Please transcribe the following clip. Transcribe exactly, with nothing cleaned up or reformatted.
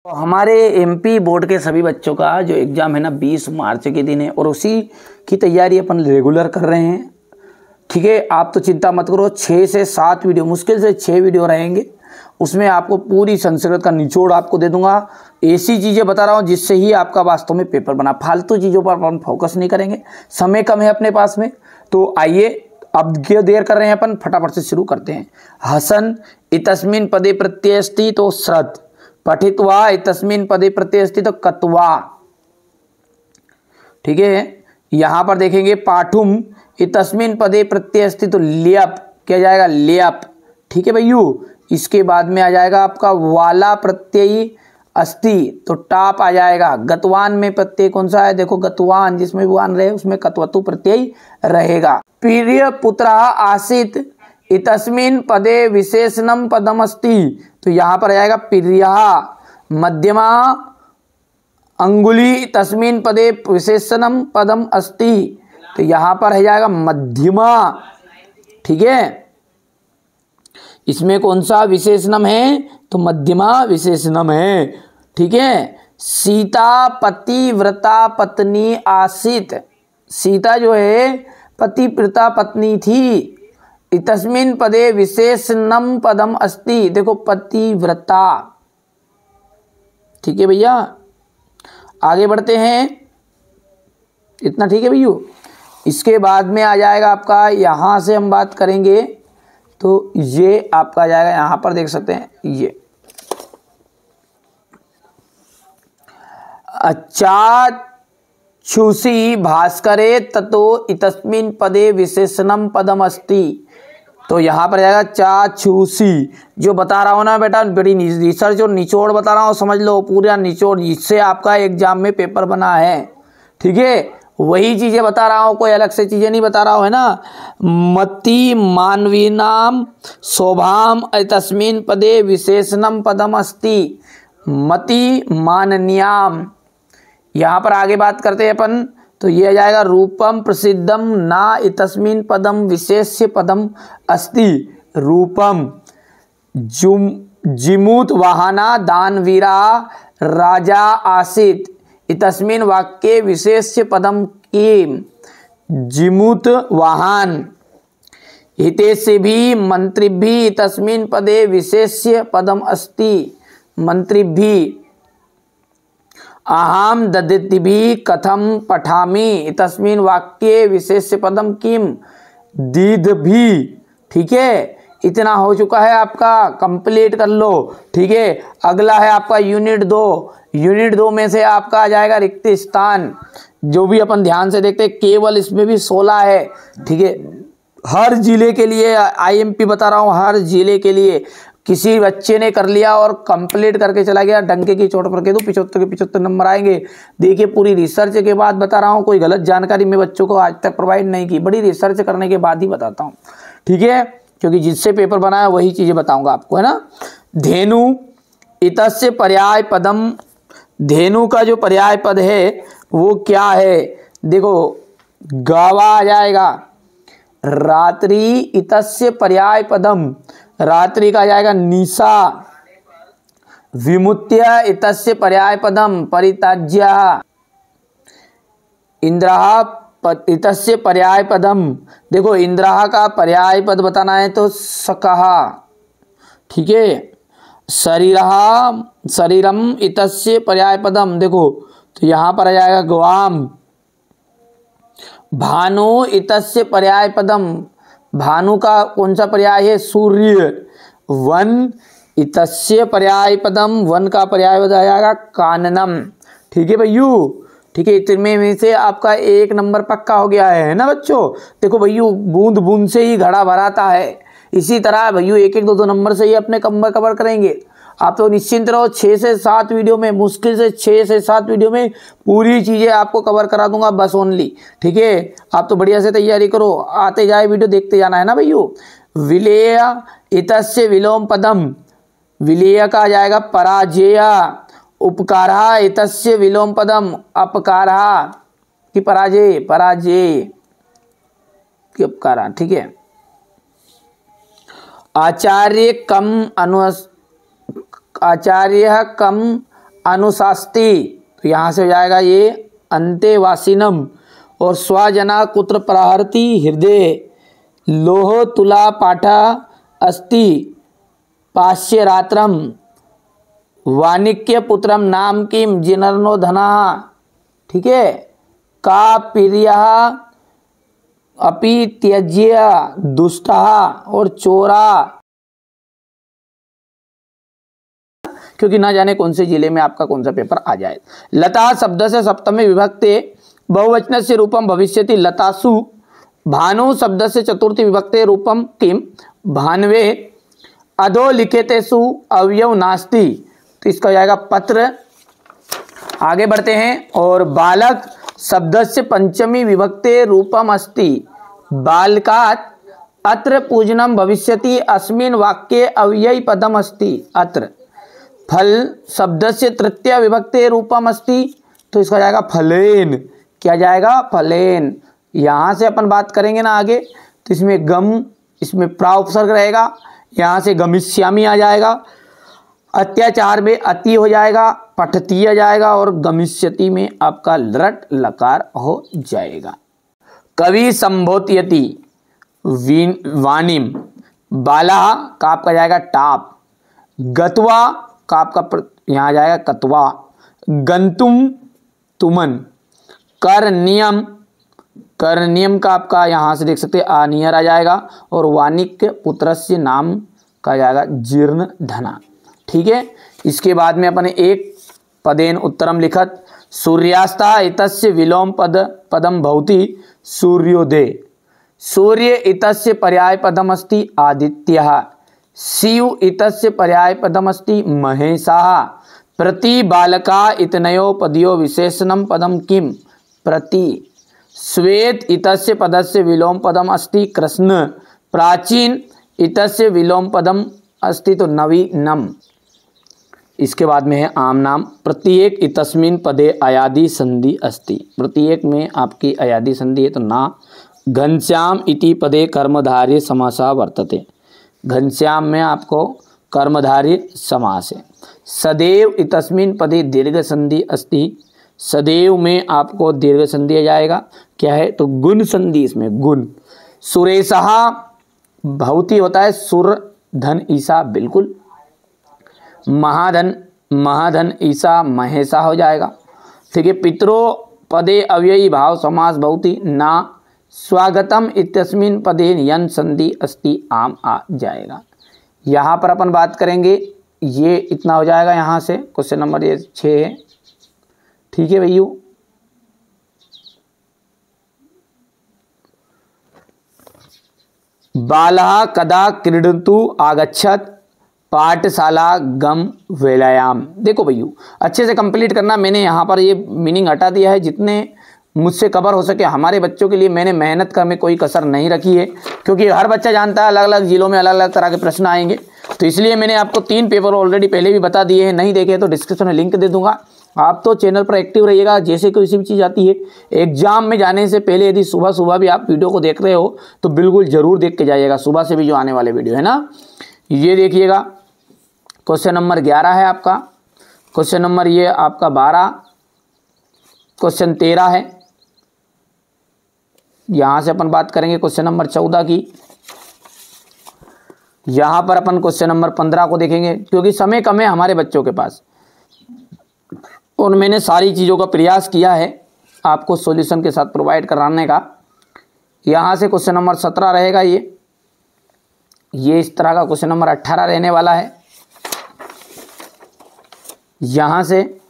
तो हमारे MP board के सभी बच्चों का जो एग्ज़ाम है ना बीस मार्च के दिन है और उसी की तैयारी अपन रेगुलर कर रहे हैं। ठीक है, आप तो चिंता मत करो, छः से सात वीडियो, मुश्किल से छः वीडियो रहेंगे, उसमें आपको पूरी संस्कृत का निचोड़ आपको दे दूंगा। ऐसी चीज़ें बता रहा हूँ जिससे ही आपका वास्तव में पेपर बना। फालतू चीज़ों पर अपन फोकस नहीं करेंगे, समय कम है अपने पास में। तो आइए, अब क्यों देर कर रहे हैं, अपन फटाफट से शुरू करते हैं। हसन इतस्मिन पदे प्रत्यय अस्ति तो श्रद्ध, पठित्वा इतस्मिन पदे प्रत्यय अस्ति तो कत्वा। ठीक है, यहां पर देखेंगे पाठुम इतस्मिन पदे प्रत्यय अस्ति तो ल्यप, क्या जाएगा ल्यप। ठीक है भैयू, इसके बाद में आ जाएगा आपका वाला प्रत्यय अस्ति तो टाप आ जाएगा। गतवान में प्रत्यय कौन सा है, देखो गतवान जिसमें वान रहे उसमें कत्वतु प्रत्यय रहेगा। प्रिय पुत्र आसित इतस्मिन पदे विशेषणम पदम अस्ति तो यहां पर आ जाएगा प्रिय। मध्यमा अंगुली तस्मिन पदे विशेषणम पदम अस्ति तो यहां पर है जाएगा मध्यमा। ठीक है, इसमें कौन सा विशेषणम है तो मध्यमा विशेषणम है। ठीक है, सीता पतिव्रता पत्नी आसित, सीता जो है पतिव्रता पत्नी थी। इतस्मिन पदे विशेषणम पदम अस्ति, देखो पतिव्रता। ठीक है भैया, आगे बढ़ते हैं, इतना ठीक है भैया। इसके बाद में आ जाएगा आपका, यहां से हम बात करेंगे तो ये आपका आ जाएगा, यहां पर देख सकते हैं ये चाक्षुषी भास्करे ततो इतस्मिन पदे विशेषणम पदम अस्ति तो यहां पर जाएगा चाक्षुषी। जो बता रहा हूं ना बेटा, बड़ी रिसर्च और निचोड़ बता रहा हूं, समझ लो पूरा निचोड़, जिससे आपका एग्जाम में पेपर बना है। ठीक है, वही चीजें बता रहा हूं, कोई अलग से चीजें नहीं बता रहा हूं, है ना। मति मानवीनाम शोभाम तस्मिन पदे विशेषणम पदम अस्ति, मति माननीयाम। यहां पर आगे बात करते हैं अपन, तो ये आ जाएगा रूपम प्रसिद्धम ना इतस्मिन पदम विशेष्य पदम अस्ति, रूपम। जुम जिमूत वाहना दानवीरा राजा आसित इतस्मिन वाक्ये विशेष्य पदम किम, जिमूत वाहन। हितेस्य भी मंत्रिभि तस्मिन पदे विशेष्य पदम अस्ति, मंत्रिभि। अहम ददितिभि कथम पठामि तस्मिन वाक्ये विशेष्य पदम किम, दीदभि। ठीक है, इतना हो चुका है आपका, कंप्लीट कर लो। ठीक है, अगला है आपका यूनिट दो। यूनिट दो में से आपका आ जाएगा रिक्त स्थान, जो भी अपन ध्यान से देखते हैं, केवल इसमें भी सोलह है। ठीक है, हर जिले के लिए आईएमपी बता रहा हूं, हर जिले के लिए। किसी बच्चे ने कर लिया और कंप्लीट करके चला गया, डंके की चोट पर कह दो पिछहत्तर के पिछहत्तर नंबर आएंगे। देखिए, पूरी रिसर्च के बाद बता रहा हूँ, कोई गलत जानकारी मैं बच्चों को आज तक प्रोवाइड नहीं की, बड़ी रिसर्च करने के बाद ही बताता हूँ। ठीक है, क्योंकि जिससे पेपर बनाया वही चीजें बताऊंगा आपको, है ना। धेनु इतस्य पर्याय पदम, धेनु का जो पर्याय पद है वो क्या है, देखो गावा आ जाएगा। रात्रि इतस्य पर्याय पदम, रात्रि का आ जाएगा निशा। विमुत्य इतस्य पर्याय पदम परित्याज्य। इंद्रः इतस्य पर्याय पदम, देखो इंद्रः का पर्याय पद बताना है तो सकः। ठीक है, शरीरः शरीरम इतस्य पर्याय पदम, देखो तो यहां पर आ जाएगा ग्वाम। भानु इतस्य पर्याय पदम, भानु का कौन सा पर्याय है सूर्य। वन इतस्य पर्याय पदम, वन का पर्याय पद आ जाएगा काननम। ठीक है भैयू, ठीक है, इतने में से आपका एक नंबर पक्का हो गया है, है ना बच्चों। देखो भैयू, बूंद बूंद से ही घड़ा भराता है, इसी तरह भैयू एक एक दो दो नंबर से ही अपने कवर कवर करेंगे। आप तो निश्चिंत रहो, छः से सात वीडियो में, मुश्किल से छः से सात वीडियो में पूरी चीज़ें आपको कवर करा दूंगा, बस ओनली। ठीक है, आप तो बढ़िया से तैयारी करो, आते जाए वीडियो देखते जाना, है ना भैयू। विलेय इतस्य विलोम पदम, विलेय का आ जाएगा पराजेय। उपकारा इतस्य विलोम पदम अपकारा कि पराजय, पराजय कि उपकारा। ठीक है, आचार्य कम अनु आचार्य कम अनुशास्ति, तो यहाँ से हो जाएगा ये अंतेवासिनम। और स्वजना कुत्र प्रहरति हृदय लोह तुला पाठा अस्ति पाश्यरात्रम वाणिक्य पुत्रम नाम किम जिनर्नो धना। ठीक है, का प्रिया अपि त्यज्य दुष्टा और चोरा, क्योंकि ना जाने कौन से जिले में आपका कौन सा पेपर आ जाए। लता शब्द से सप्तमे विभक्ते बहुवचन से रूपम भविष्यति लतासु। भानु शब्द से चतुर्थी विभक्ते रूपम किम भानवे। अधो लिखितेषु अवयव नास्ति, तो इसका हो जाएगा पत्र। आगे बढ़ते हैं। और बालक शब्द से पंचमी विभक्ते रूपम अस्ति बालकात्। अत्र पूजनम भविष्यति अस्मिन् वाक्ये अव्ययी पदम अस्ति अत्र। फल शब्द से तृतीय विभक्ते रूपम अस्ति, तो इसका जाएगा फलेन। क्या जाएगा? फलेन। यहाँ से अपन बात करेंगे ना आगे, तो इसमें गम, इसमें प्रा उपसर्ग रहेगा, यहाँ से गमिष्यामी आ जाएगा। अत्याचार में अति हो जाएगा, पठती आ जाएगा, और गमिष्यति में आपका लट लकार हो जाएगा। कवि संबोधयति वाणिम। बाला का आपका जाएगा टाप। गत्वा का आपका यहाँ आ जाएगा कत्वा। गंतुम तुमन। करनियम, करनियम का आपका यहाँ से देख सकते हैं आनियर आ जाएगा। और वाणिक्य पुत्रस्य नाम का जाएगा जीर्ण धना। ठीक है, इसके बाद में अपन एक पदेन उत्तरम लिखत। सूर्यास्ता इतस्य विलोम पद पदम भवति सूर्योदय। सूर्य इतस्य पर्याय पदम अस्ति आदित्यः। शिव इतस्य पर्याय पदम अस्ति महेशः। प्रति बालका इतनयो पदयो विशेषणम पदम किम प्रति। श्वेत इतस्य पदस्य विलोम पदम अस्ति कृष्ण। प्राचीन इतस्य विलोम पदम अस्ति तो नवीनम। इसके बाद में है आम नाम। प्रत्येक इतस्मिन् पदे अयादि संधि अस्ति। प्रत्येक में आपकी अयादि संधि है तो ना। घनश्याम इति पदे कर्मधारय समासः वर्तते। घनश्याम में आपको कर्मधारय समास है। सदैव इतस्मिन् पदे दीर्घ संधि अस्ति। सदैव में आपको दीर्घ संधि आ जाएगा। क्या है? तो गुण संधि, इसमें गुण। सुरेशः भवति होता है सुर धन ईसा, बिल्कुल। महाधन, महाधन ईसा महेशा हो जाएगा। ठीक है। पितरो पदे अव्ययी भाव समास भवति ना। स्वागतम इत्यस्मिन् पदे यन संधि अस्ति आम आ जाएगा। यहाँ पर अपन बात करेंगे, ये इतना हो जाएगा। यहाँ से क्वेश्चन नंबर ये छः है। ठीक है भैया। बालः कदा क्रीडतु आगच्छत पाठशाला गम वेलायाम। देखो भैया, अच्छे से कंप्लीट करना। मैंने यहाँ पर ये मीनिंग हटा दिया है। जितने मुझसे कवर हो सके हमारे बच्चों के लिए मैंने मेहनत कर में कोई कसर नहीं रखी है, क्योंकि हर बच्चा जानता है अलग अलग जिलों में अलग अलग तरह के प्रश्न आएंगे। तो इसलिए मैंने आपको तीन पेपर ऑलरेडी पहले भी बता दिए हैं। नहीं देखे तो डिस्क्रिप्शन में लिंक दे दूंगा। आप तो चैनल पर एक्टिव रहिएगा। जैसे कोई भी चीज़ आती है एग्जाम में जाने से पहले, यदि सुबह सुबह भी आप वीडियो को देख रहे हो तो बिल्कुल ज़रूर देख के जाइएगा। सुबह से भी जो आने वाले वीडियो है ना, ये देखिएगा। क्वेश्चन नंबर ग्यारह है आपका। क्वेश्चन नंबर ये आपका बारह। क्वेश्चन तेरह है। यहाँ से अपन बात करेंगे क्वेश्चन नंबर चौदह की। यहाँ पर अपन क्वेश्चन नंबर पंद्रह को देखेंगे, क्योंकि समय कम है हमारे बच्चों के पास और मैंने सारी चीज़ों का प्रयास किया है आपको सॉल्यूशन के साथ प्रोवाइड कराने का। यहाँ से क्वेश्चन नंबर सत्रह रहेगा। ये ये इस तरह का क्वेश्चन नंबर अट्ठारह रहने वाला है। यहाँ से